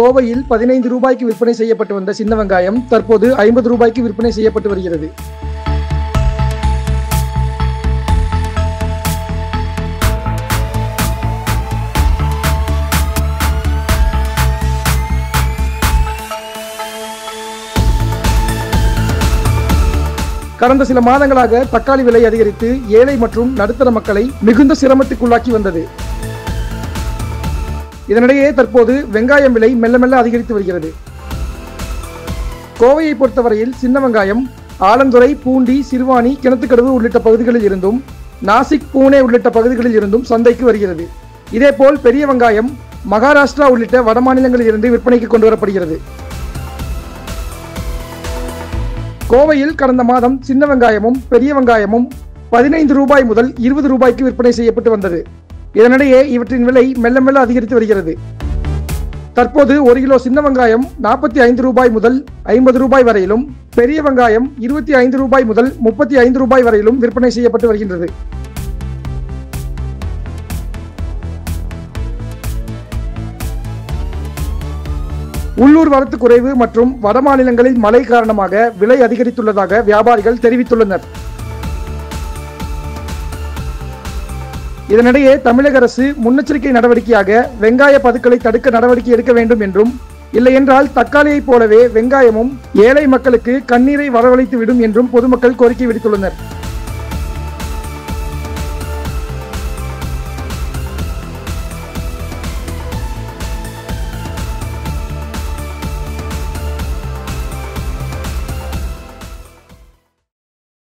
கோவையில் 15 ரூபாய்க்கு விற்பனை செய்யப்பட்டு வந்த சின்ன வெங்காயம் தற்போது 50 ரூபாய்க்கு விற்பனை செய்யப்பட்டு வருகிறது. கடந்த சில மாதங்களாக தக்காளி விலை அதிகரித்து ஏழை மற்றும் நடுத்தர மக்களை மிகுந்த சிரமத்துக்குள்ளாக்கி வந்தது. இதனிடையே தற்போது வெங்காயம் விலை மெல்ல மெல்ல அதிகரித்து வருகிறது. கோவையை பொறுத்தவரையில் சின்ன வெங்காயம் ஆலந்துறை, பூண்டி, சிறுவாணி, கிணத்துக்கடவு உள்ளிட்ட பகுதிகளில் இருந்தும், நாசிக், பூனே உள்ளிட்ட பகுதிகளில் இருந்தும் சந்தைக்கு வருகிறது. இதேபோல் பெரிய வெங்காயம் மகாராஷ்டிரா உள்ளிட்ட வட மாநிலங்களில் இருந்து விற்பனைக்கு கொண்டு வரப்படுகிறது. கோவையில் கடந்த மாதம் சின்ன வெங்காயமும் பெரிய வெங்காயமும் 15 ரூபாய் முதல் 20 ரூபாய்க்கு விற்பனை செய்யப்பட்டு வந்தது. இதனிடையே இவற்றின் விலை மெல்ல மெல்ல அதிகரித்து வருகிறது. தற்போது 1 கிலோ சின்ன வெங்காயம் 45 ரூபாய் முதல் 50 ரூபாய் வரையிலும், பெரிய வெங்காயம் 25 ரூபாய் முதல் 35 ரூபாய் வரையிலும் விற்பனை செய்யப்பட்டு வருகின்றது. உள்ளூர் வரத்து குறைவு மற்றும் வட மாநிலங்களில் மழை காரணமாக விலை அதிகரித்துள்ளதாக வியாபாரிகள் தெரிவித்துள்ளனர். இதனிடையே தமிழக அரசு முன்னெச்சரிக்கை நடவடிக்கையாக வெங்காய பதுக்களை தடுக்க நடவடிக்கை எடுக்க வேண்டும் என்றும், இல்லையென்றால் தக்காளியைப் போலவே வெங்காயமும் ஏழை மக்களுக்கு கண்ணீரை வரவழைத்து விடும் என்றும் பொதுமக்கள் கோரிக்கை விடுத்துள்ளனர்.